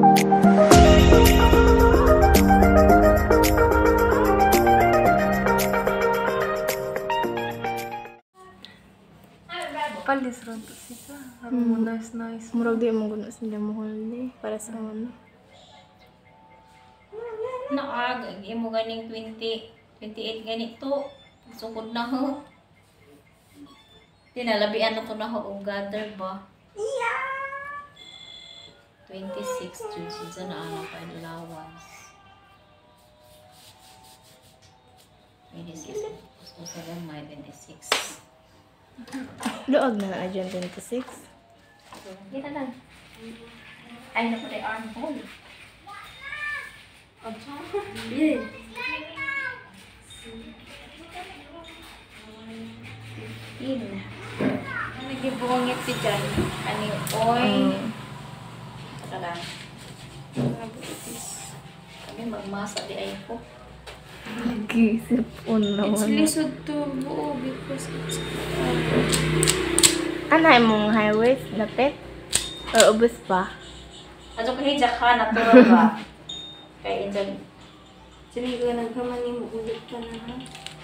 Palis ron to sisa. Harus nice. Murag di mo guna sila mo huli para sa ano. Naag, mo ganing 28 ganito. Sukod na ho. Tinalabian na to na ho og gather ba? 26 June season na anak pa allowance. 26. Gusto sa gamay 26. Luag na na dyan 26. Kita lang. Ay, na po tayo armhole. Yeah. Nagibungit si Jan. Ani, oy. Ito lang. Kami magmasa di ay ko. Gisip naman. It's lisod to buo because it's Anay mong high waist na pet? Or ubos pa? Ato kahijak ka, natural ba? Kaya injan. sini ka nagkaman mo ulit ka na ha.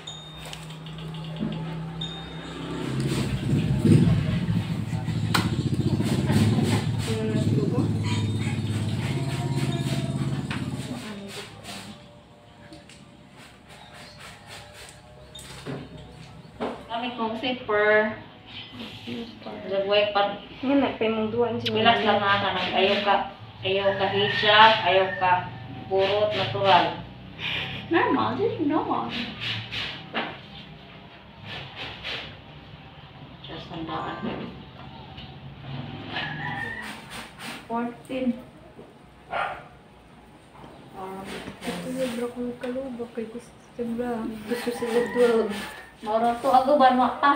Kami kong zipper. Lagway pa. Ngayon nagpay mong duwan siya. Bilas lang nga ka. Ayaw ka hijab, ayaw ka burot, natural. Normal, this is normal. Just tandaan. 14. Ito sobra kong kalubak kay gusto sobra. Gusto sila 12. Maura to ako ba pa?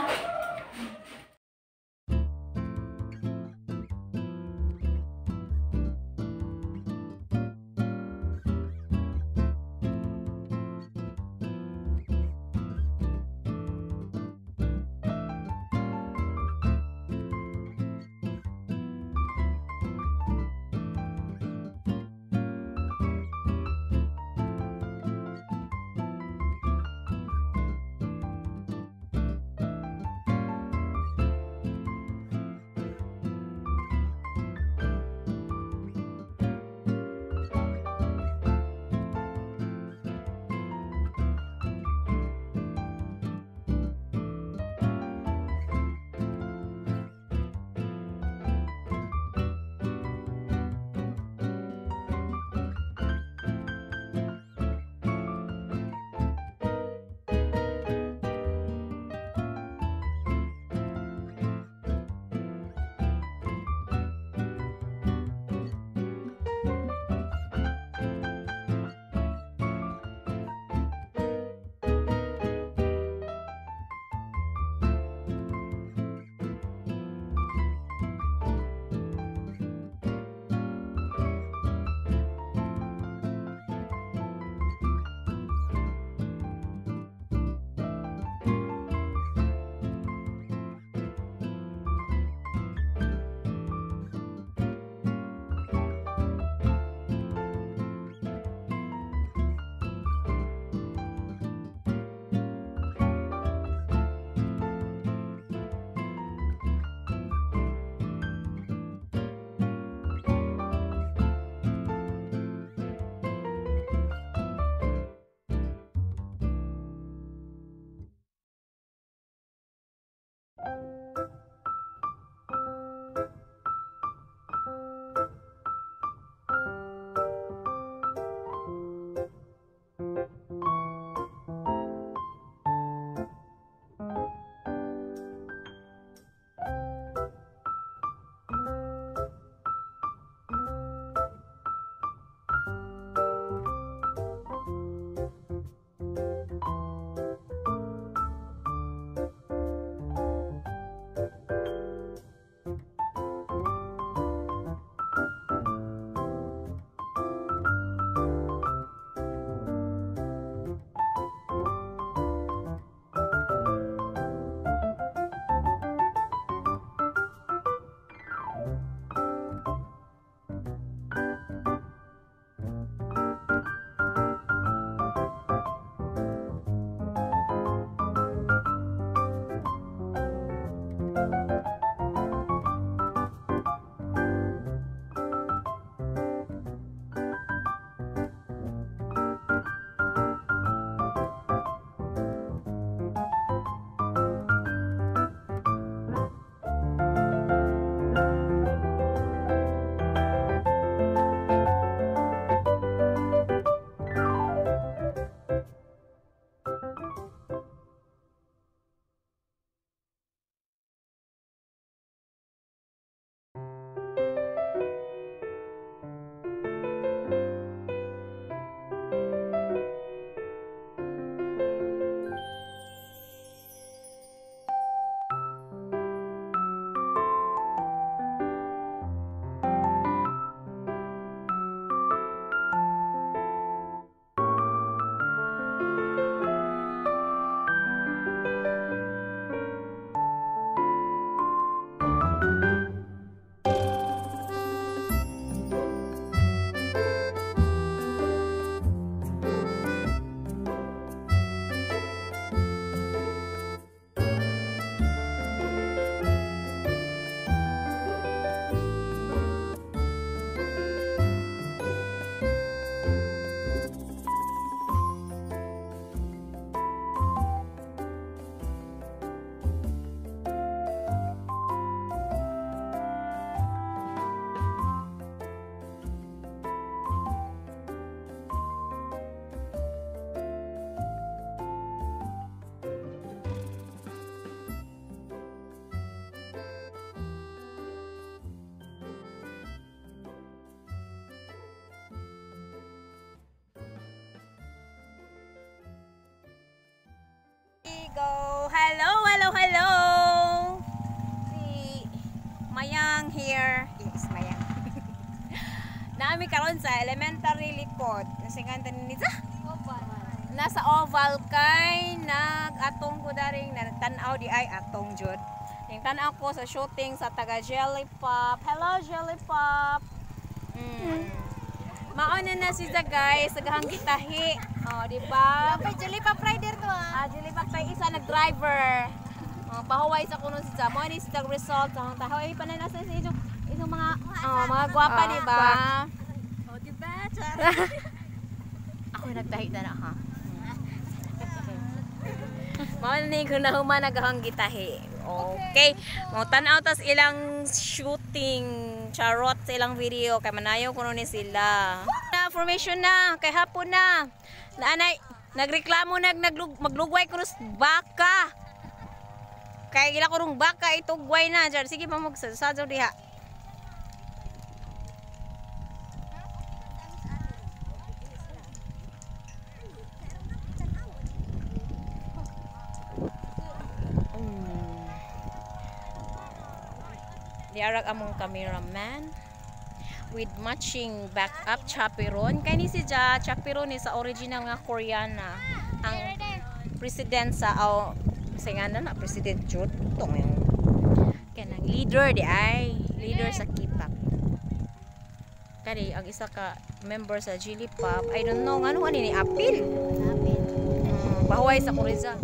Naami karon sa elementary likod. Singan ni sa Oval. nasa oval kay nag-atong ko daring tan-aw di ay atong jud. Ning tan-aw ko sa shooting sa taga Jelly Pop. Hello Jelly Pop. Mauna na si guys, sagahang gitahi. Oh, di ba? Dapat Jelly Pop Rider to Jelly Pop kay isa nag-driver. Pahuway sa kuno si mo ni sa result sa tahoy pa na nasa sa isang mga gwapa di ba? Oh, di ba? Ako nagtahi na ha. Mao ni ko na human naghang gitahi. Okay. Mo tan-aw tas ilang shooting charot sa ilang video kay manayo kuno ni sila. Na formation na kay hapon na. Naanay nagreklamo maglugway kuno sa baka. Kay ila ko rong baka itugway na jar. Sige pa magsasadyo diha. Diarag among cameraman with matching backup chaperon. Kay ni si chaperon ni sa original nga Koreana. Ang president sa singanan na President Jud tong yung kanang leader di ay leader sa K-pop. Kani ang isa ka member sa Jelly Pop. I don't know ngano ani ni apil. Pahuway sa Korea.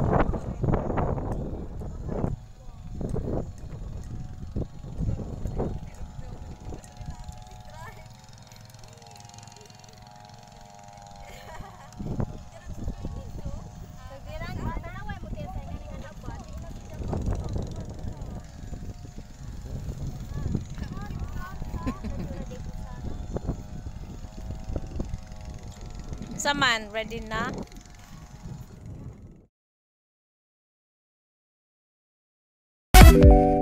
Saman, ready na?